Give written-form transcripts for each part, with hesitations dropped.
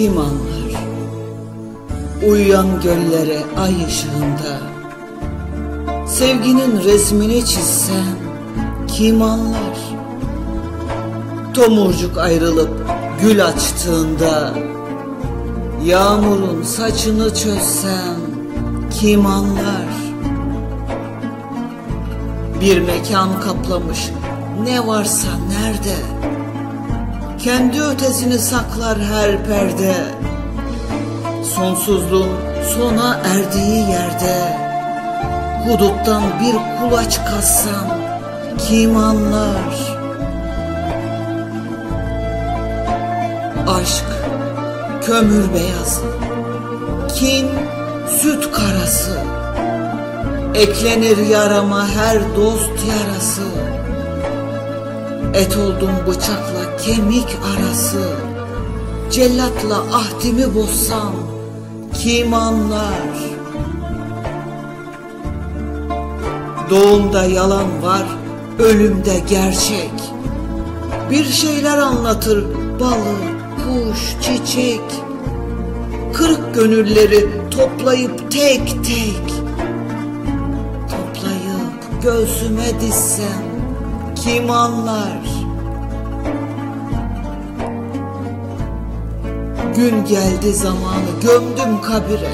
kim anlar? Uyuyan göllere ay ışığında sevginin resmini çizsem kim anlar? Tomurcuk ayrılıp gül açtığında yağmurun saçını çözsem kim anlar? Bir mekan kaplamış ne varsa nerede, kendi ötesini saklar her perde. Sonsuzluğun sona erdiği yerde huduttan bir kulaç kazsam kim anlar? Aşk kömür beyazı, kin süt karası, eklenir yarama her dost yarası. Et oldum bıçakla kemik arası, cellatla ahdimi bozsam kim anlar? Doğumda yalan var, ölümde gerçek. Bir şeyler anlatır balık, kuş, çiçek. Kırık gönülleri toplayıp tek tek, toplayıp göğsüme dizsem kim anlar? Gün geldi zamanı gömdüm kabire,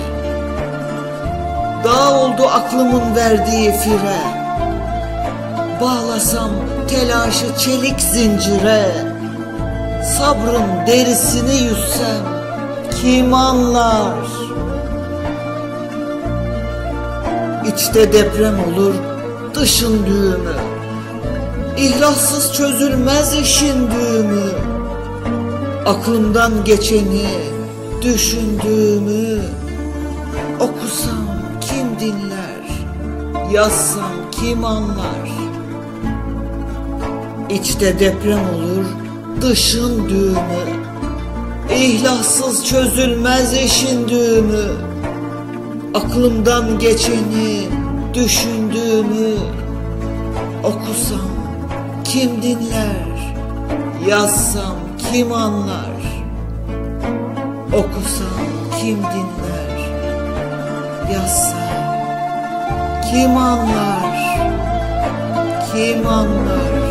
dağ oldu aklımın verdiği fire. Bağlasam telaşı çelik zincire, sabrın derisini yüzsem kim anlar? İçte deprem olur dışın düğümü, İhlassız çözülmez işin düğümü. Aklımdan geçeni düşündüğümü okusam kim dinler, yazsam kim anlar? İçte deprem olur dışın düğümü, İhlassız çözülmez işin düğümü. Aklımdan geçeni düşündüğümü okusam kim dinler, yazsam kim anlar? Okusam kim dinler, yazsam kim anlar? Kim anlar?